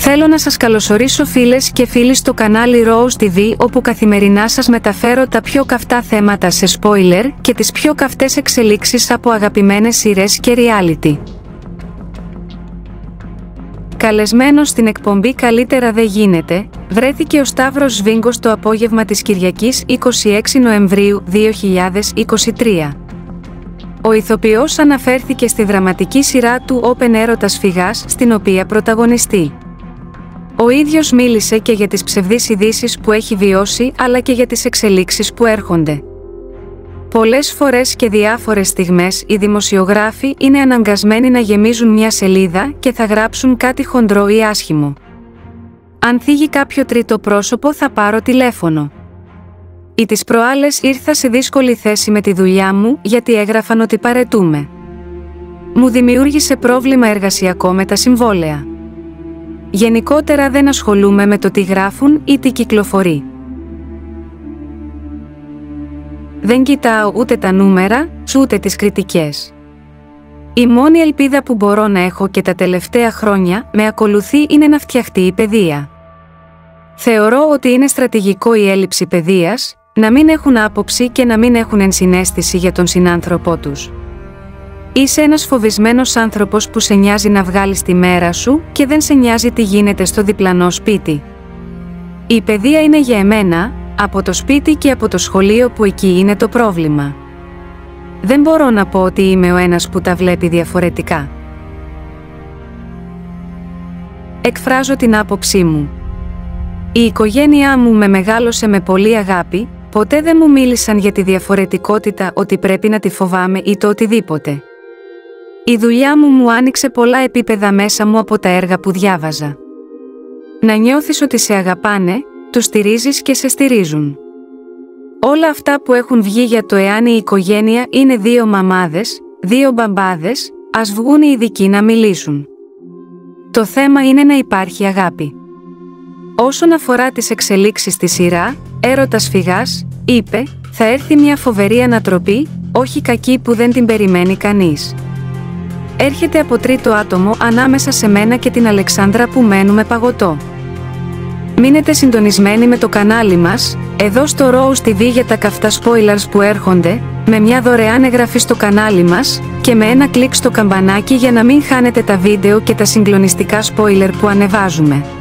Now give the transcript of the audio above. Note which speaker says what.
Speaker 1: Θέλω να σας καλωσορίσω φίλες και φίλοι στο κανάλι Rose TV, όπου καθημερινά σας μεταφέρω τα πιο καυτά θέματα σε spoiler και τις πιο καυτές εξελίξεις από αγαπημένες σειρές και reality. Καλεσμένος στην εκπομπή «Καλύτερα δεν γίνεται», βρέθηκε ο Σταύρος Σβίγκος το απόγευμα της Κυριακής 26 Νοεμβρίου 2023. Ο ηθοποιός αναφέρθηκε στη δραματική σειρά του Open Έρωτας Φυγάς, στην οποία πρωταγωνιστεί. Ο ίδιος μίλησε και για τις ψευδείς ειδήσεις που έχει βιώσει, αλλά και για τις εξελίξεις που έρχονται. Πολλές φορές και διάφορες στιγμές οι δημοσιογράφοι είναι αναγκασμένοι να γεμίζουν μια σελίδα και θα γράψουν κάτι χοντρό ή άσχημο. Αν θίγει κάποιο τρίτο πρόσωπο θα πάρω τηλέφωνο. Ή τις προάλλες ήρθα σε δύσκολη θέση με τη δουλειά μου γιατί έγραφαν ότι παρετούμε. Μου δημιούργησε πρόβλημα εργασιακό με τα συμβόλαια. Γενικότερα δεν ασχολούμαι με το τι γράφουν ή τι κυκλοφορεί. Δεν κοιτάω ούτε τα νούμερα, ούτε τις κριτικές. Η μόνη ελπίδα που μπορώ να έχω και τα τελευταία χρόνια με ακολουθεί είναι να φτιαχτεί η παιδεία. Θεωρώ ότι είναι στρατηγικό η έλλειψη παιδείας, να μην έχουν άποψη και να μην έχουν ενσυναίσθηση για τον συνάνθρωπό τους. Είσαι ένας φοβισμένος άνθρωπος που σε νοιάζει να βγάλεις τη μέρα σου και δεν σε νοιάζει τι γίνεται στο διπλανό σπίτι. Η παιδεία είναι για εμένα, από το σπίτι και από το σχολείο που εκεί είναι το πρόβλημα. Δεν μπορώ να πω ότι είμαι ο ένας που τα βλέπει διαφορετικά. Εκφράζω την άποψή μου. Η οικογένειά μου με μεγάλωσε με πολύ αγάπη, ποτέ δεν μου μίλησαν για τη διαφορετικότητα, ότι πρέπει να τη φοβάμαι ή το οτιδήποτε. Η δουλειά μου άνοιξε πολλά επίπεδα μέσα μου από τα έργα που διάβαζα. Να νιώθεις ότι σε αγαπάνε, τους στηρίζεις και σε στηρίζουν. Όλα αυτά που έχουν βγει για το εάν η οικογένεια είναι δύο μαμάδες, δύο μπαμπάδες, ας βγουν οι ειδικοί να μιλήσουν. Το θέμα είναι να υπάρχει αγάπη. Όσον αφορά τις εξελίξεις στη σειρά, Έρωτας Φυγάς, είπε, θα έρθει μια φοβερή ανατροπή, όχι κακή που δεν την περιμένει κανείς. Έρχεται από τρίτο άτομο ανάμεσα σε μένα και την Αλεξάνδρα που μένουμε παγωτό. Μείνετε συντονισμένοι με το κανάλι μας, εδώ στο Rose TV για τα καυτά spoilers που έρχονται, με μια δωρεάν εγγραφή στο κανάλι μας και με ένα κλικ στο καμπανάκι για να μην χάνετε τα βίντεο και τα συγκλονιστικά spoiler που ανεβάζουμε.